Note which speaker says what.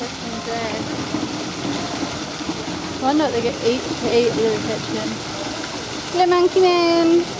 Speaker 1: kitchen's there.
Speaker 2: I wonder what they get each to eat at the kitchen. Hello, Monkey Man.